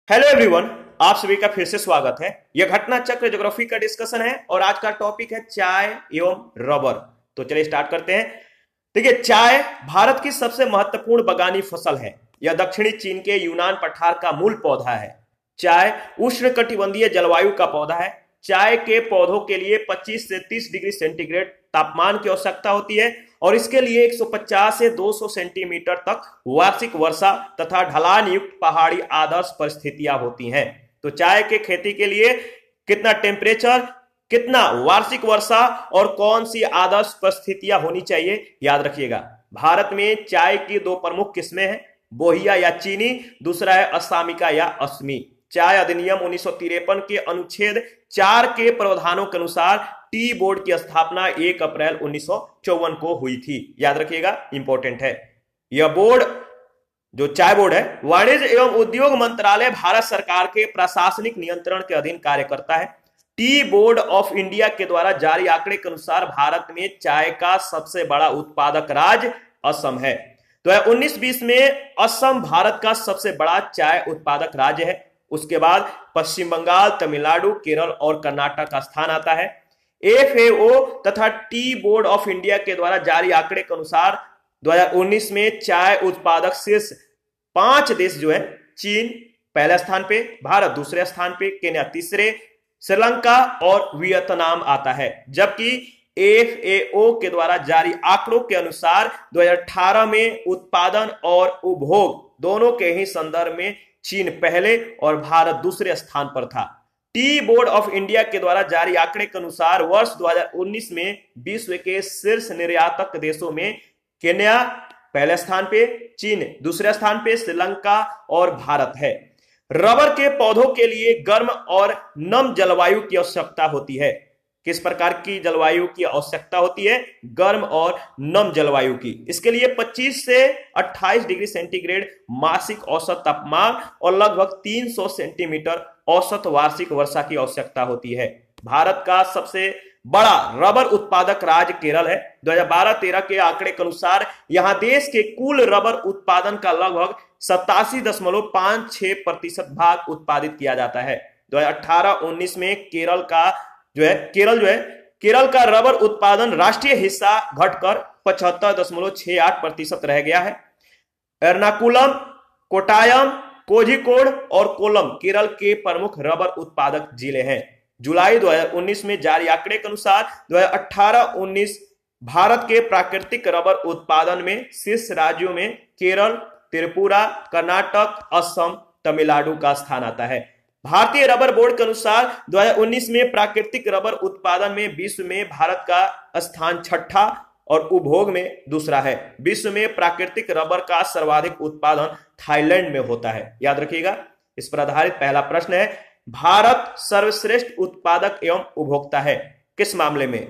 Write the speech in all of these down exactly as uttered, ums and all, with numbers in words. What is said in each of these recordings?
Hello everyone, आप सभी का फिर से स्वागत है। यह घटना चक्र ज्योग्राफी का डिस्कशन है और आज का टॉपिक है चाय एवं रबर। तो चलिए स्टार्ट करते हैं। देखिए, चाय भारत की सबसे महत्वपूर्ण बगानी फसल है। यह दक्षिणी चीन के यूनान पठार का मूल पौधा है। चाय उष्णकटिबंधीय जलवायु का पौधा है। चाय के पौधों के लिए पच्चीस से तीस डिग्री सेंटीग्रेड तापमान की आवश्यकता होती है और इसके लिए एक सौ पचास से दो सौ सेंटीमीटर तक वार्षिक वर्षा तथा ढलान युक्त पहाड़ी आदर्श परिस्थितियां होती हैं। तो चाय के खेती के लिए कितना टेम्परेचर, कितना वार्षिक वर्षा और कौन सी आदर्श परिस्थितियां होनी चाहिए, याद रखिएगा। भारत में चाय की दो प्रमुख किस्में हैं, बोहिया या चीनी, दूसरा है असामिका या असमी। चाय अधिनियम उन्नीस सौ तिरपन के अनुच्छेद चार के प्रावधानों के अनुसार टी बोर्ड की स्थापना एक अप्रैल उन्नीस सौ चौवन को हुई थी। याद रखिएगा, इंपॉर्टेंट है। यह बोर्ड, जो चाय बोर्ड है, वाणिज्य एवं उद्योग मंत्रालय भारत सरकार के प्रशासनिक नियंत्रण के अधीन कार्य करता है। टी बोर्ड ऑफ इंडिया के द्वारा जारी आंकड़े के अनुसार भारत में चाय का सबसे बड़ा उत्पादक राज्य असम है। तो उन्नीस बीस में असम भारत का सबसे बड़ा चाय उत्पादक राज्य है। उसके बाद पश्चिम बंगाल, तमिलनाडु, केरल और कर्नाटक का स्थान आता है। एफ ए ओ तथा टी बोर्ड ऑफ इंडिया के द्वारा जारी आंकड़े के अनुसार दो हज़ार उन्नीस में चाय उत्पादक शीर्ष पांच देश जो है, चीन पहले स्थान पे, भारत दूसरे स्थान पे, केन्या तीसरे, श्रीलंका और वियतनाम आता है। जबकि एफ ए ओ के द्वारा जारी आंकड़ों के अनुसार दो हज़ार अठारह में उत्पादन और उपभोग दोनों के ही संदर्भ में चीन पहले और भारत दूसरे स्थान पर था। टी बोर्ड ऑफ इंडिया के द्वारा जारी आंकड़े के अनुसार वर्ष दो हज़ार उन्नीस में विश्व के शीर्ष निर्यातक देशों में केन्या पहले स्थान पे, चीन दूसरे स्थान पे, श्रीलंका और भारत है। रबर के पौधों के लिए गर्म और नम जलवायु की आवश्यकता होती है। किस प्रकार की जलवायु की आवश्यकता होती है? गर्म और नम जलवायु की। इसके लिए पच्चीस से अट्ठाईस डिग्री सेंटीग्रेड मासिक औसत तापमान और लगभग तीन सौ सेंटीमीटर औसत वार्षिक वर्षा की आवश्यकता होती है। भारत का सबसे बड़ा रबर उत्पादक राज्य केरल है। दो हज़ार बारह तेरह के आंकड़े के अनुसार यहां देश के कुल रबर उत्पादन का लगभग सतासी दशमलव पांच छह प्रतिशत भाग उत्पादित किया जाता है। दो हजार अठारह उन्नीस में केरल का जो है केरल जो है केरल का रबर उत्पादन राष्ट्रीय हिस्सा घटकर पचहत्तर दशमलव छह आठ प्रतिशत रह गया है। एर्नाकुलम, कोटायम, कोझिकोड और कोलम केरल के प्रमुख रबर उत्पादक जिले हैं। जुलाई दो हज़ार उन्नीस में जारी आंकड़े के अनुसार दो हज़ार अठारह उन्नीस भारत के प्राकृतिक रबर उत्पादन में शीर्ष राज्यों में केरल, त्रिपुरा, कर्नाटक, असम, तमिलनाडु का स्थान आता है। भारतीय रबर बोर्ड के अनुसार दो हज़ार उन्नीस में प्राकृतिक रबर उत्पादन में विश्व में भारत का स्थान छठा और उपभोग में दूसरा है। विश्व में प्राकृतिक रबर का सर्वाधिक उत्पादन थाईलैंड में होता है। याद रखिएगा। इस पर आधारित पहला प्रश्न है, भारत सर्वश्रेष्ठ उत्पादक एवं उपभोक्ता है किस मामले में?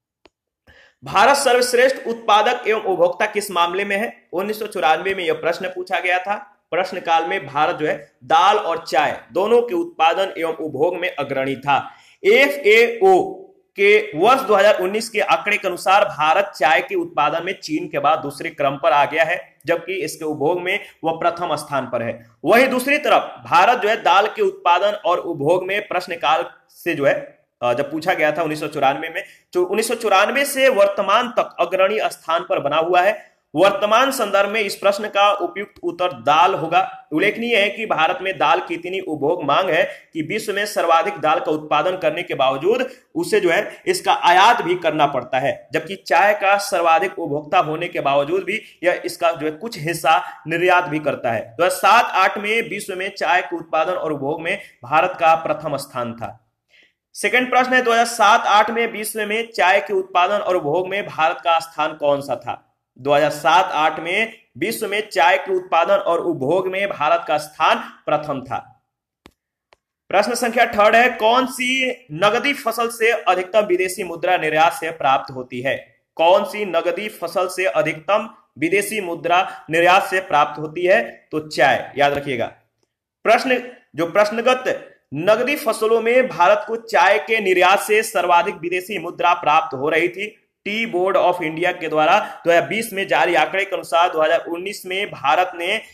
भारत सर्वश्रेष्ठ उत्पादक एवं उपभोक्ता किस मामले में है? उन्नीस सौ चौरानवे में यह प्रश्न पूछा गया था। प्रश्न काल में भारत जो है दाल और चाय दोनों के उत्पादन एवं उपभोग में अग्रणी था। एफ ए ओ के वर्ष दो हज़ार उन्नीस के आंकड़े के अनुसार भारत चाय के उत्पादन में चीन के बाद दूसरे क्रम पर आ गया है, जबकि इसके उपभोग में वह प्रथम स्थान पर है। वहीं दूसरी तरफ भारत जो है दाल के उत्पादन और उपभोग में प्रश्नकाल से जो है जब पूछा गया था उन्नीस सौ चौरानवे में, जो उन्नीस सौ चौरानवे से वर्तमान तक अग्रणी स्थान पर बना हुआ है। वर्तमान संदर्भ में इस प्रश्न का उपयुक्त उत्तर दाल होगा। उल्लेखनीय है कि भारत में दाल की इतनी उपभोग मांग है कि विश्व में सर्वाधिक दाल का उत्पादन करने के बावजूद उसे जो है इसका आयात भी करना पड़ता है, जबकि चाय का सर्वाधिक उपभोक्ता होने के बावजूद भी यह इसका जो है कुछ हिस्सा निर्यात भी करता है। दो हजार सात आठ में विश्व में चाय के उत्पादन और उपभोग में भारत का प्रथम स्थान था। सेकंड प्रश्न है, दो हजार सात आठ में विश्व में चाय के उत्पादन और उपभोग में भारत का स्थान कौन सा था? दो हज़ार सात आठ में विश्व में चाय के उत्पादन और उपभोग में भारत का स्थान प्रथम था। प्रश्न संख्या थर्ड है, कौन सी नगदी फसल से अधिकतम विदेशी मुद्रा निर्यात से प्राप्त होती है? कौन सी नगदी फसल से अधिकतम विदेशी मुद्रा निर्यात से प्राप्त होती है? तो चाय। याद रखिएगा। प्रश्न जो प्रश्नगत नगदी फसलों में भारत को चाय के निर्यात से सर्वाधिक विदेशी मुद्रा प्राप्त हो रही थी। टी बोर्ड ऑफ इंडिया के द्वारा दो हज़ार बीस में जारी आंकड़े के अनुसार दो हज़ार उन्नीस में भारत ने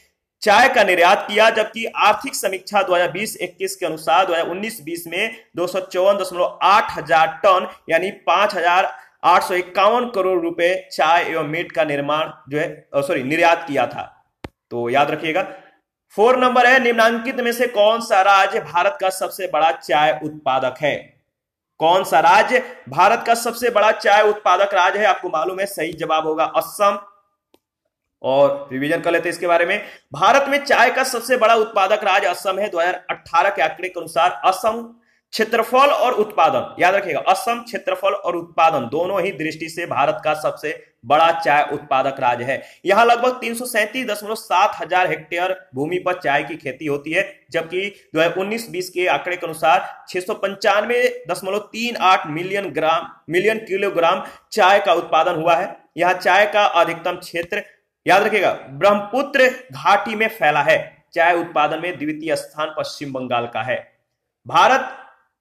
चाय का निर्यात किया, जबकि आर्थिक समीक्षा दो हज़ार बीस इक्कीस के अनुसार दो हज़ार उन्नीस बीस में दो सौ चौवन दशमलव आठ हजार टन यानी पांच हजार आठ सौ इक्यावन करोड़ रुपए चाय एवं मीट का निर्माण जो है सॉरी निर्यात किया था। तो याद रखिएगा। फोर नंबर है, निम्नांकित में से कौन सा राज्य भारत का सबसे बड़ा चाय उत्पादक है? कौन सा राज्य भारत का सबसे बड़ा चाय उत्पादक राज्य है? आपको मालूम है, सही जवाब होगा असम। और रिवीजन कर लेते हैं इसके बारे में। भारत में चाय का सबसे बड़ा उत्पादक राज्य असम है। दो हज़ार अठारह के आंकड़े के अनुसार असम क्षेत्रफल और उत्पादन, याद रखिएगा, असम क्षेत्रफल और उत्पादन दोनों ही दृष्टि से भारत का सबसे बड़ा चाय उत्पादक राज्य है। यहां लगभग तीन सौ सैंतीस दशमलव सात हजार हेक्टेयर भूमि पर चाय की खेती होती है, जबकि दो हज़ार उन्नीस बीस के आंकड़े के अनुसार छह सौ पंचानवे दशमलव तीन आठ मिलियन ग्राम मिलियन किलोग्राम चाय का उत्पादन हुआ है। यहां चाय का अधिकतम क्षेत्र, याद रखिएगा, ब्रह्मपुत्र घाटी में फैला है। चाय उत्पादन में द्वितीय स्थान पश्चिम बंगाल का है। भारत,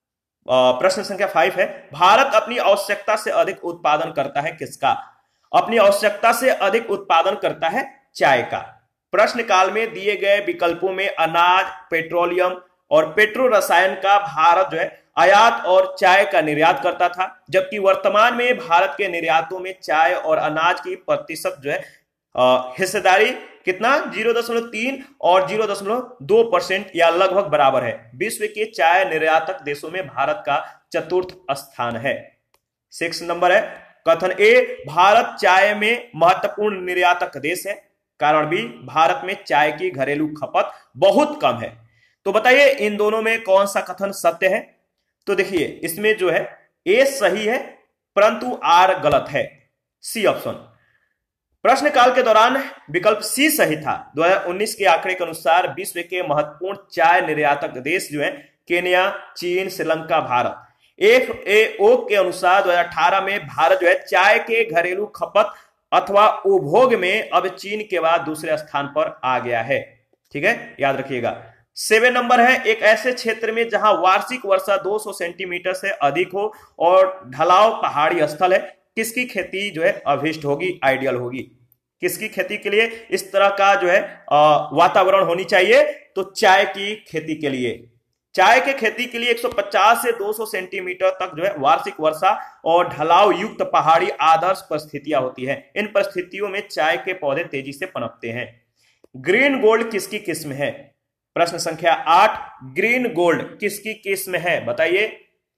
प्रश्न संख्या फाइव है, भारत अपनी आवश्यकता से अधिक उत्पादन करता है किसका? अपनी आवश्यकता से अधिक उत्पादन करता है चाय का। प्रश्न काल में दिए गए विकल्पों में अनाज, पेट्रोलियम और पेट्रो रसायन का भारत जो है आयात और चाय का निर्यात करता था, जबकि वर्तमान में भारत के निर्यातों में चाय और अनाज की प्रतिशत जो है हिस्सेदारी कितना जीरो दशमलव तीन और जीरो दशमलव दो परसेंट या लगभग बराबर है। विश्व के चाय निर्यातक देशों में भारत का चतुर्थ स्थान है। सिक्स नंबर है, कथन ए, भारत चाय में महत्वपूर्ण निर्यातक देश है। कारण बी, भारत में चाय की घरेलू खपत बहुत कम है। तो बताइए इन दोनों में कौन सा कथन सत्य है? तो देखिए इसमें जो है ए सही है परंतु आर गलत है, सी ऑप्शन। प्रश्न काल के दौरान विकल्प सी सही था। दो हज़ार उन्नीस के आंकड़े के अनुसार विश्व के महत्वपूर्ण चाय निर्यातक देश जो है केन्या, चीन, Sri Lanka, Bharat. F A O के अनुसार दो हज़ार अठारह में भारत जो है चाय के घरेलू खपत अथवा उपभोग में अब चीन के बाद दूसरे स्थान पर आ गया है। ठीक है, याद रखिएगा। सेवन नंबर है, एक ऐसे क्षेत्र में जहां वार्षिक वर्षा दो सौ सेंटीमीटर से अधिक हो और ढलाव पहाड़ी स्थल है, किसकी खेती जो है अभिष्ट होगी, आइडियल होगी? किसकी खेती के लिए इस तरह का जो है वातावरण होनी चाहिए? तो चाय की खेती के लिए। चाय के खेती के लिए एक सौ पचास से दो सौ सेंटीमीटर तक जो है वार्षिक वर्षा और ढलाव युक्त पहाड़ी आदर्श परिस्थितियां होती हैं। इन परिस्थितियों में चाय के पौधे तेजी से पनपते हैं। ग्रीन गोल्ड किसकी किस्म है? प्रश्न संख्या आठ, ग्रीन गोल्ड किसकी किस्म है? बताइए।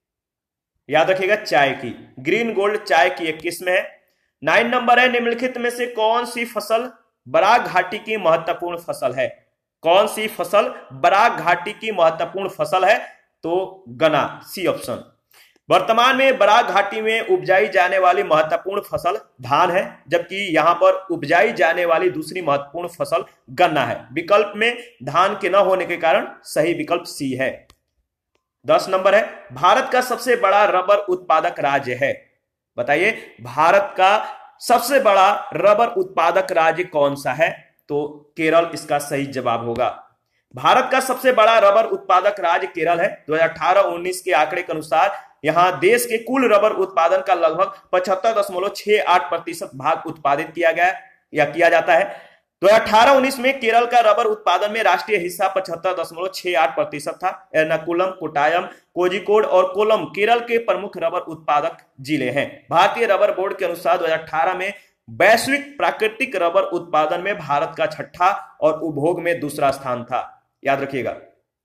याद रखिएगा, चाय की। ग्रीन गोल्ड चाय की एक किस्म है। नाइन नंबर है, निम्नलिखित में से कौन सी फसल बराक घाटी की महत्वपूर्ण फसल है? कौन सी फसल बराक घाटी की महत्वपूर्ण फसल है? तो गन्ना, सी ऑप्शन। वर्तमान में बराक घाटी में उपजाई जाने वाली महत्वपूर्ण फसल धान है, जबकि यहां पर उपजाई जाने वाली दूसरी महत्वपूर्ण फसल गन्ना है। विकल्प में धान के न होने के कारण सही विकल्प सी है। दस नंबर है, भारत का सबसे बड़ा रबर उत्पादक राज्य है। बताइए भारत का सबसे बड़ा रबर उत्पादक राज्य कौन सा है? तो केरल इसका सही जवाब होगा। भारत का सबसे बड़ा रबर उत्पादक राज्य केरल है। दो हज़ार अठारह उन्नीस के आंकड़े के अनुसार यहां देश के कुल रबर उत्पादन का लगभग पचहत्तर दशमलव छह आठ प्रतिशत भाग उत्पादित किया गया या किया जाता है। दो हज़ार अठारह उन्नीस में केरल का रबर उत्पादन में राष्ट्रीय हिस्सा पचहत्तर दशमलव छह आठ प्रतिशत था। एर्नाकुलम, कोट्टायम, कोझिकोड और कोल्लम केरल के प्रमुख रबर उत्पादक जिले हैं। भारतीय रबर बोर्ड के अनुसार दो हज़ार अठारह में वैश्विक प्राकृतिक रबर उत्पादन में भारत का छठा और उपभोग में दूसरा स्थान था। याद रखिएगा।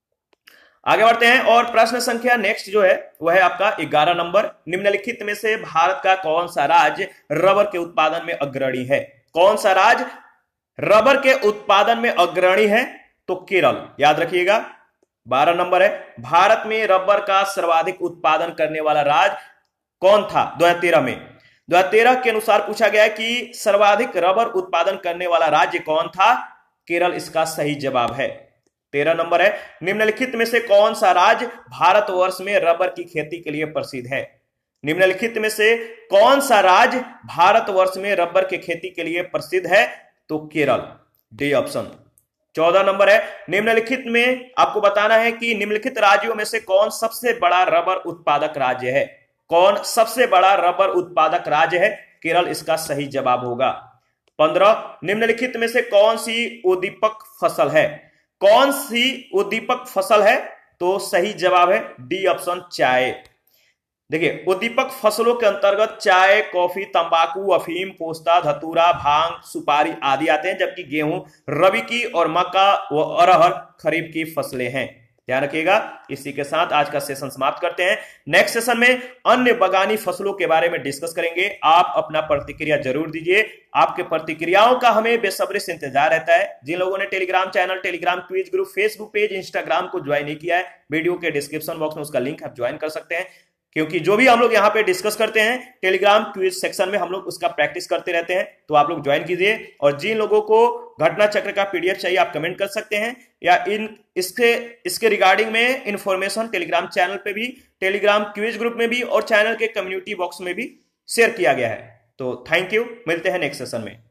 आगे बढ़ते हैं और प्रश्न संख्या नेक्स्ट जो है वह है आपका ग्यारह नंबर। निम्नलिखित में से भारत का कौन सा राज्य रबर के उत्पादन में अग्रणी है? कौन सा राज्य रबर के उत्पादन में अग्रणी है? तो केरल। याद रखिएगा। बारह नंबर है, भारत में रबर का सर्वाधिक उत्पादन करने वाला राज्य कौन था दो हज़ार तेरह में? दो हज़ार तेरह के अनुसार पूछा गया कि सर्वाधिक रबर उत्पादन करने वाला राज्य कौन था? केरल इसका सही जवाब है। तेरह नंबर है, निम्नलिखित में से कौन सा राज्य भारतवर्ष में रबर की खेती के लिए प्रसिद्ध है? निम्नलिखित में से कौन सा राज्य भारतवर्ष में रबर की खेती के लिए प्रसिद्ध है? तो केरल, डी ऑप्शन। चौदह नंबर है, निम्नलिखित में आपको बताना है कि निम्नलिखित राज्यों में से कौन सबसे बड़ा रबर उत्पादक राज्य है? कौन सबसे बड़ा रबर उत्पादक राज्य है? केरल इसका सही जवाब होगा। पंद्रह, निम्नलिखित में से कौन सी उद्दीपक फसल है? कौन सी उद्दीपक फसल है? तो सही जवाब है डी ऑप्शन, चाय। देखिए, उद्दीपक फसलों के अंतर्गत चाय, कॉफी, तंबाकू, अफीम, पोस्ता, धतूरा, भांग, सुपारी आदि आते हैं, जबकि गेहूं रबी की और मक्का व अरहर खरीफ की फसलें हैं। ध्यान रखिएगा। इसी के साथ आज का सेशन समाप्त करते हैं। नेक्स्ट सेशन में अन्य बागानी फसलों के बारे में डिस्कस करेंगे। आप अपना प्रतिक्रिया जरूर दीजिए। आपके प्रतिक्रियाओं का हमें बेसब्री से इंतजार रहता है। जिन लोगों ने Telegram channel, Telegram quiz group, Facebook page, Instagram को ज्वाइन नहीं किया है, वीडियो के डिस्क्रिप्शन बॉक्स में उसका लिंक आप ज्वाइन कर सकते हैं, क्योंकि जो भी हम लोग यहाँ पे डिस्कस करते हैं टेलीग्राम क्विज सेक्शन में हम लोग उसका प्रैक्टिस करते रहते हैं। तो आप लोग ज्वाइन कीजिए। और जिन लोगों को घटना चक्र का पीडीएफ चाहिए आप कमेंट कर सकते हैं, या इन इसके इसके रिगार्डिंग में इंफॉर्मेशन टेलीग्राम चैनल पे भी, टेलीग्राम क्विज ग्रुप में भी और चैनल के कम्युनिटी बॉक्स में भी शेयर किया गया है। तो थैंक यू, मिलते हैं नेक्स्ट सेशन में।